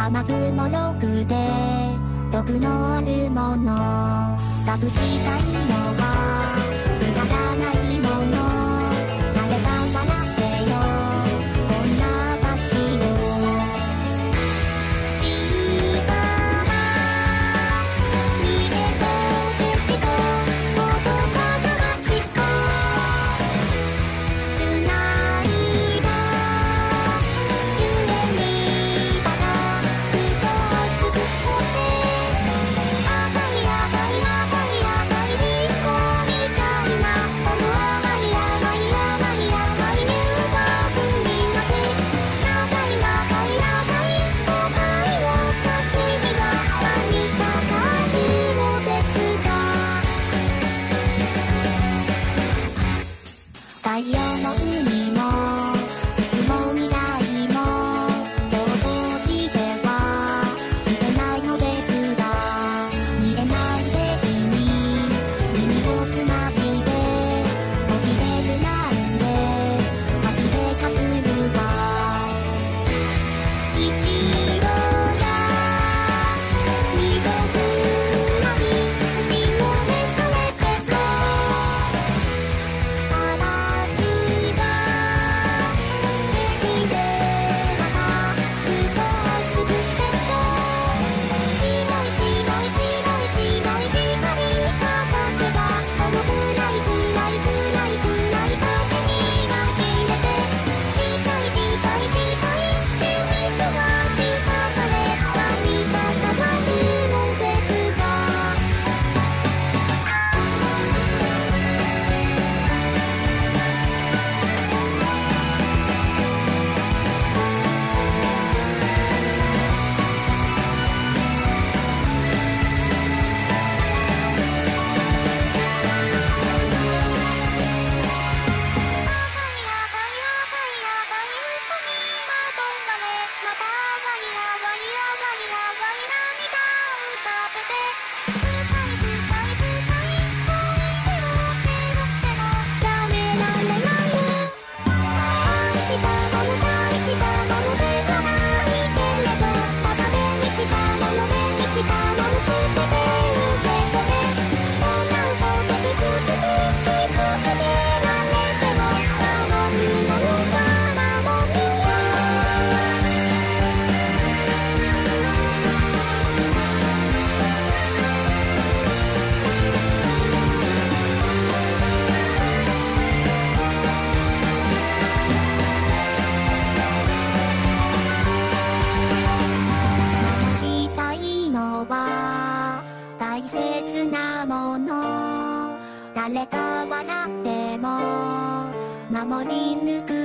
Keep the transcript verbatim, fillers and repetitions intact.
甘くもろくて毒のあるもの隠したいのはくだらないもの誰か笑ってよこんな私を小さな見えとせちと言葉が街をつないだ夢にただ嘘をつくのです赤い赤い赤い赤いリンゴみたいなその甘い甘い甘い甘い誘惑になって長い長い長い後悔の先には何かがあるのですか太陽も海も水も未来も想像してはいけないのですが逃げないで君耳を澄ましておきれくなんで吐きでかするわ一度や二度くらい打ちのめされても嵐が敵でまた嘘をつくってちょ白い白い白い白い光かざせばその暗い暗い暗い暗い風に紛れて小さい小さい小さい秘密は満たされ何か変わるのですか守りたいのは大切なもの誰か笑っても守り抜く